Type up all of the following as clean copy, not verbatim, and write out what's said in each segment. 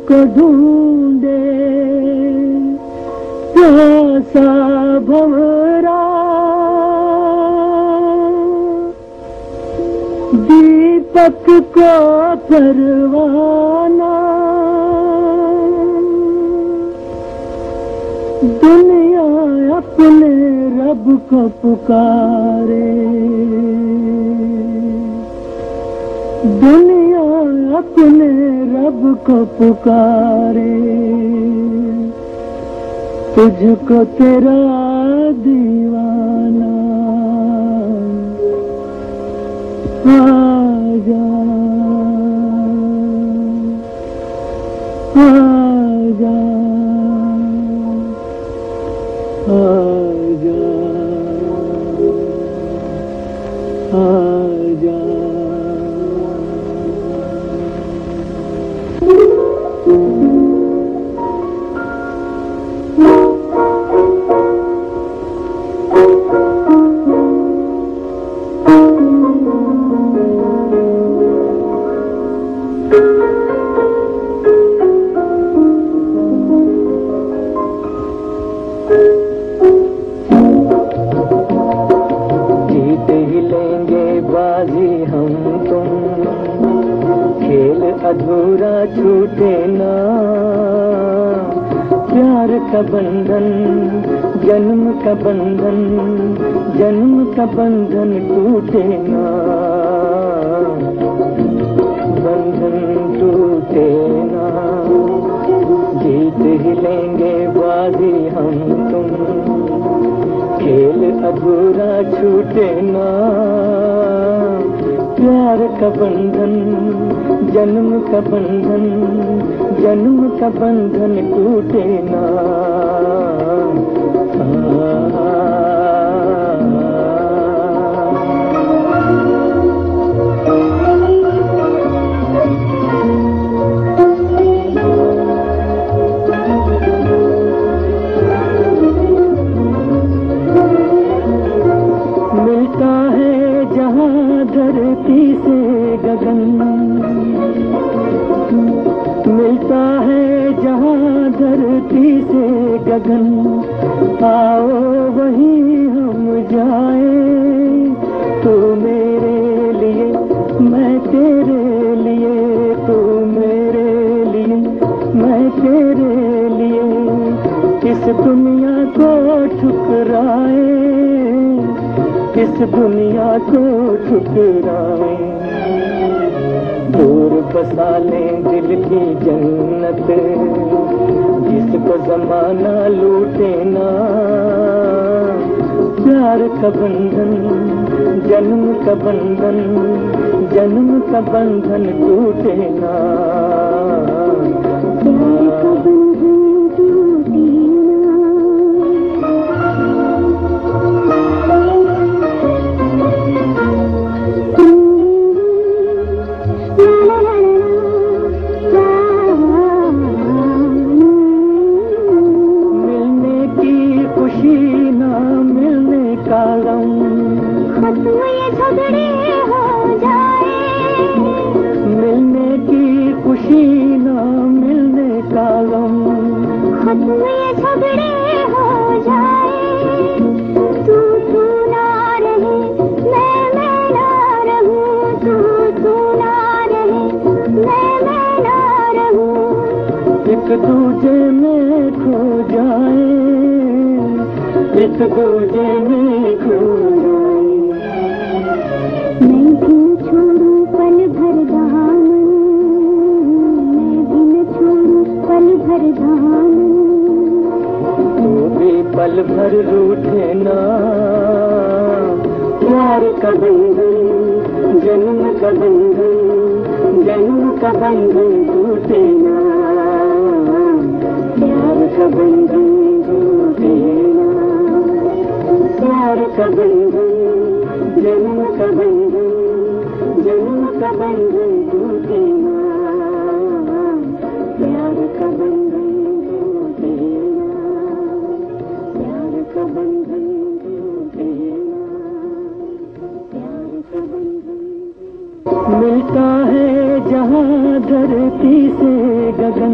को ढूंढे प्यासा भंवरा, दीपक को परवाना, दुनिया अपने रब को पुकारे, दुनिया अपने रब को पुकारे, तुझको तेरा दीवाना आजा आजा आजा आजा। अधूरा छूटे ना प्यार का बंधन, जन्म का बंधन, जन्म का बंधन टूटे ना, बंधन टूटे ना। जीत ही लेंगे बाजी हम तुम, खेल अधूरा छूटे ना प्यार का बंधन, जन्म का बंधन, जन्म का बंधन टूटे ना। मिलता है जहाँ धरती से गगन, मिलता है जहाँ धरती से गगन, आओ वहीं हम जाए, तू मेरे लिए मैं तेरे लिए, तू मेरे लिए मैं तेरे लिए, इस दुनिया को ठुकराए, इस दुनिया को ठुकराए, दूर बसा लें दिल की जन्नत, जिसको जमाना लूटे ना, प्यार का बंधन, जन्म का बंधन, जन्म का बंधन टूटे ना। झगड़े हो जाए, मिलने की खुशी ना मिलने का गम, खत्म ये झगड़े हो जाए, तू ना रहे मैं ना रहूं, तू ना रहे मैं ना रहूं, एक दूजे में खो जाए, एक दूजे में खो जाए। मैं भी न छोड़ूं पल भर दामन, मैं भी न छोड़ूं पल भर दामन, तू भी पल भर रूठे ना, प्यार का बंधन, जन्म का बंधन, जन्म का बंधन टूटे ना, प्यार का बंधन टूटे ना, प्यार का बंधन, जन्म का बंधन, जन्म का बंधन टूटे ना, प्यार का बंधन टूटे ना, प्यार का बंधन टूटे ना, प्यार का बंधन। मिलता है जहाँ धरती से गगन,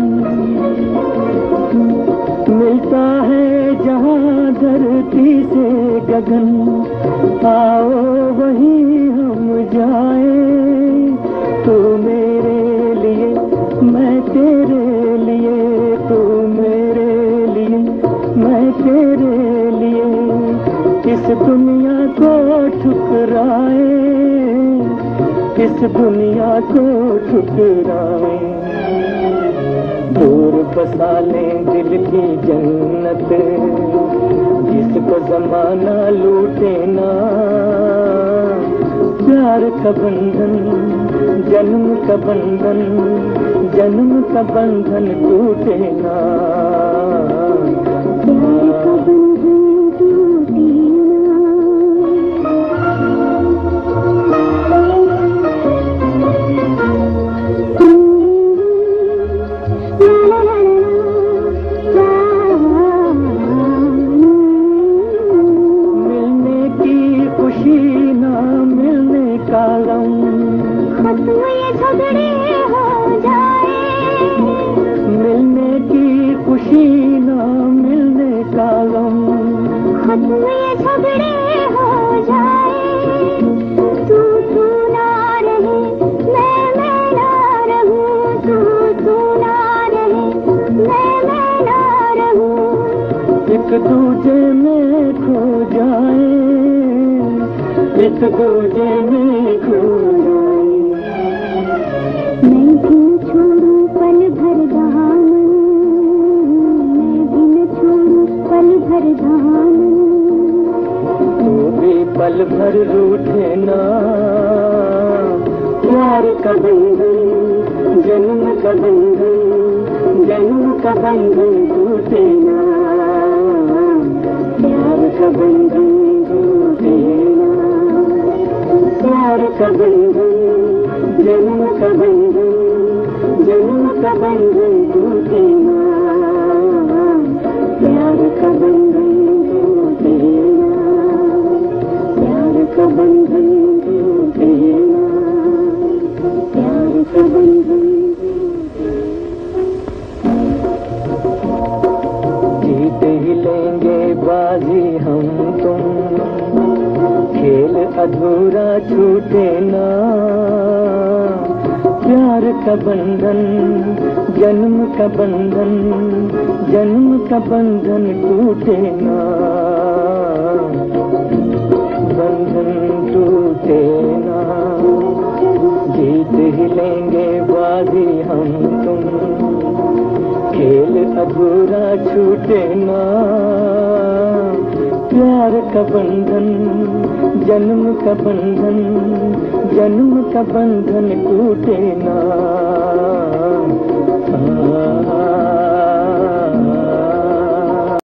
मिलता है जहाँ धरती से गगन, आओ वहीं हम जाए, तू मेरे लिए मैं तेरे लिए, तू मेरे लिए मैं तेरे लिए, इस दुनिया को ठुकराए, इस दुनिया को ठुकराए, दूर बसा ले दिल की जन्नत, जिसको जमाना लूटे ना, प्यार का बंधन जन्म का बंधन, जन्म का बंधन टूटे ना, प्यार का बंधन टूटे एक दूजे में खो जाए, एक दूजे में खो जाए, मैं भी छोड़ूं पल भर दामन, मैं भी न छोड़ूं पल भर दामन, तू भी पल भर रूठे ना, प्यार का बंधन जन्म का बंधन, जन्म का बंधन टूटे ना, प्यार का बंधन टूटे ना, प्यार का बंधन जन्म का बंधन, जन्म का बंधन टूटे ना, प्यार का बंधन टूटे ना, प्यार का बंधन टूटे ना, प्यार का बंधन। जीत ही लेंगे बाजी हम तुम, खेल अधूरा छूटे ना, प्यार का बंधन जन्म का बंधन, जन्म का बंधन टूटे ना, बंधन टूटे ना, जीत ही लेंगे बाजी हम तुम, खेल अधूरा छूटे ना, प्यार का बंधन जन्म का बंधन, जन्म का बंधन टूटे ना।